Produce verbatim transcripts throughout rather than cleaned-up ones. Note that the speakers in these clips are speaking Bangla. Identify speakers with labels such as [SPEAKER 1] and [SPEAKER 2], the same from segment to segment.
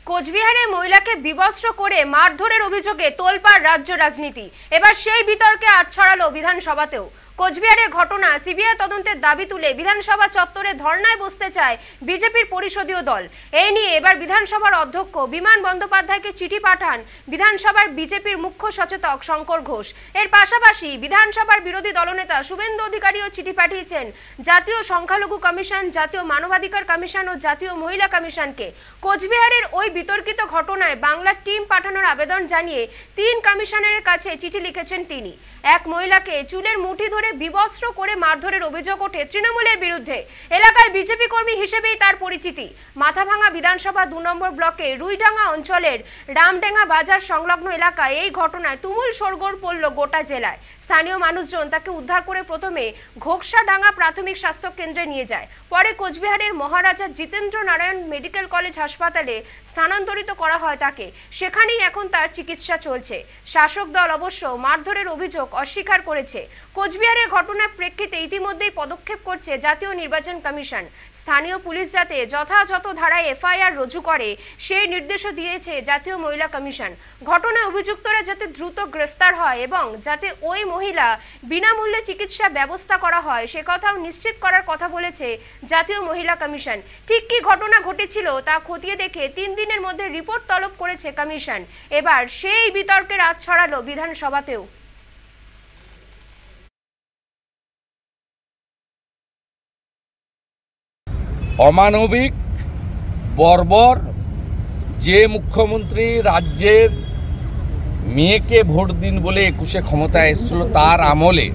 [SPEAKER 1] কোচবিহারে মহিলাকে বিবস্ত্র করে মারধরের অভিযোগে তোলপাড় রাজ্য রাজনীতি। এবার সেই বিতর্কে আজ ছড়ালো বিধানসভাতেও। কোচবিহারের ঘটনা সিবিআই তদন্তের দাবি তুলে বিধানসভা চত্বরে ধর্নায় বসতে চায় বিজেপির পরিষদীয় দল। এই নিয়ে এবার বিধানসভার অধ্যক্ষ বিমান বন্দ্যোপাধ্যায়কে চিঠি পাঠান বিধানসভার বিজেপির মুখ্য সচেতক শঙ্কর ঘোষ। এর পাশাপাশি বিধানসভার বিরোধী দলনেতা শুভেন্দু অধিকারীও চিঠি পাঠিয়েছেন জাতীয় সংখ্যালঘু কমিশন, জাতীয় মানবাধিকার কমিশন ও জাতীয় মহিলা কমিশনকে। কোচবিহারের ওই বিতর্কিত ঘটনায় বাংলার টিম পাঠানোর আবেদন জানিয়ে তিন কমিশনারের কাছে চিঠি লিখেছেন তিনি। এক মহিলাকে চুলের মুঠি ধরে বিবস্ত্র করে মারধরের অভিযোগ ওঠে তৃণমূলের বিরুদ্ধে। এলাকায় বিজেপি কর্মী হিসেবেই তার পরিচিতি। মাথাভাঙা বিধানসভা দু নম্বর ব্লকে রুইডাঙ্গা অঞ্চলের রামডেঙ্গা বাজার সংলগ্ন এলাকায় এই ঘটনায় তুমুল শোরগোল পড়ল গোটা জেলায়। স্থানীয় মানুষজন তাকে উদ্ধার করে প্রথমে ঘোকসাডাঙ্গা প্রাথমিক স্বাস্থ্য কেন্দ্রে নিয়ে যায়। পরে কোচবিহারের মহারাজা জিতেন্দ্র নারায়ণ মেডিকেল কলেজ হাসপাতালে স্থানান্তরিত করা হয় তাকে। সেখানেই এখন তার চিকিৎসা চলছে। শাসক দল অবশ্য মারধরের অভিযোগ অস্বীকার করেছে। কোচবিহারের ঘটনার প্রেক্ষিতে ইতিমধ্যেই পদক্ষেপ করছে জাতীয় নির্বাচন কমিশন। স্থানীয় পুলিশ যাতে যথাযথ ধারায় এফআইআর রুজু করে সেই নির্দেশও দিয়েছে জাতীয় মহিলা কমিশন। ঘটনায় অভিযুক্তরা যাতে দ্রুত গ্রেফতার হয় এবং যাতে ওই মহিলা বিনামূল্যে চিকিৎসা ব্যবস্থা করা হয় সে কথাও নিশ্চিত করার কথা বলেছে জাতীয় মহিলা কমিশন। ঠিক কি ঘটনা ঘটেছিল তা খতিয়ে দেখে তিন দিনের মধ্যে রিপোর্ট তলব করেছে কমিশন। এবার সেই বিতর্কের আজ ছড়ালো বিধানসভাতেও।
[SPEAKER 2] অমানবিক বর্বর যে মুখ্যমন্ত্রী রাজ্যের মেয়েকে ভোট দিন বলে একুশে ক্ষমতায় এসেছিল তার আমলে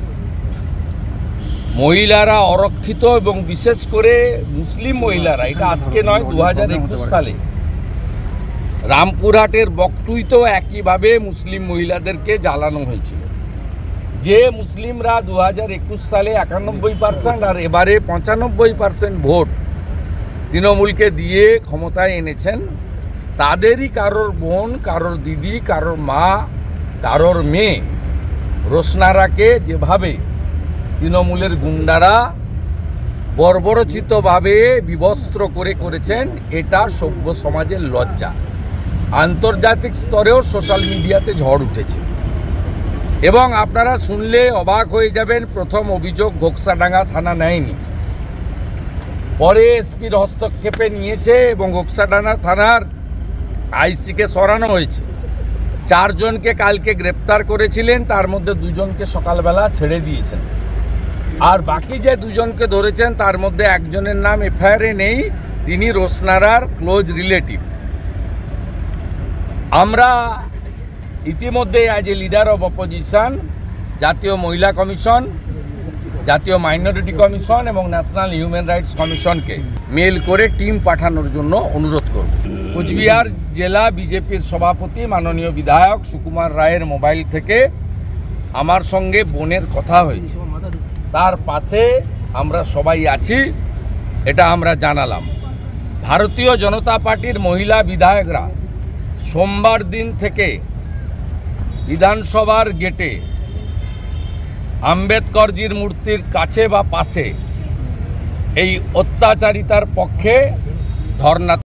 [SPEAKER 2] মহিলারা অরক্ষিত এবং বিশেষ করে মুসলিম মহিলারা, এটা আজকে নয়, দু হাজার একুশ সালে রামপুরহাটের বকটুইতেও একইভাবে মুসলিম মহিলাদেরকে জ্বালানো হয়েছিল। যে মুসলিমরা দু হাজার একুশ সালে একানব্বই পার্সেন্ট আর এবারে পঁচানব্বই পার্সেন্ট ভোট তৃণমূলকে দিয়ে ক্ষমতায় এনেছেন, তাদেরই কারোর বোন, কারোর দিদি, কারোর মা, কারোর মেয়ে রোশনারাকে যেভাবে তৃণমূলের গুন্ডারা বর্বরচিতভাবে বিবস্ত্র করে করেছেন, এটা সভ্য সমাজের লজ্জা। আন্তর্জাতিক স্তরেও সোশ্যাল মিডিয়াতে ঝড় উঠেছে এবং আপনারা শুনলে অবাক হয়ে যাবেন। প্রথম অভিযোগ ঘোকসাডাঙ্গা থানা নেয়নি, পরে এসপির হস্তক্ষেপে নিয়েছে এবং ঘোকসাডাঙ্গা থানার আইসিকে সরানো হয়েছে। চারজনকে কালকে গ্রেপ্তার করেছিলেন, তার মধ্যে দুজনকে সকালবেলা ছেড়ে দিয়েছেন। আর বাকি যে দুজনকে ধরেছেন তার মধ্যে একজনের নাম এফআইআরে নেই, তিনি রোশনারার ক্লোজ রিলেটিভ। আমরা ইতিমধ্যে as a leader of opposition জাতীয় মহিলা কমিশন, জাতীয় মাইনরিটি কমিশন এবং ন্যাশনাল হিউম্যান রাইটস কমিশনকে মেল করে টিম পাঠানোর জন্য অনুরোধ করব। কোচবিহার জেলা বিজেপির সভাপতি মাননীয় বিধায়ক সুকুমার রায়ের মোবাইল থেকে আমার সঙ্গে বোনের কথা হয়েছে, তার পাশে আমরা সবাই আছি, এটা আমরা জানালাম। ভারতীয় জনতা পার্টির মহিলা বিধায়করা সোমবার দিন থেকে বিধানসভার গেটে আম্বেদকরজির মূর্তির কাছে বা পাশে এই অত্যাচারিতার পক্ষে ধর্ণা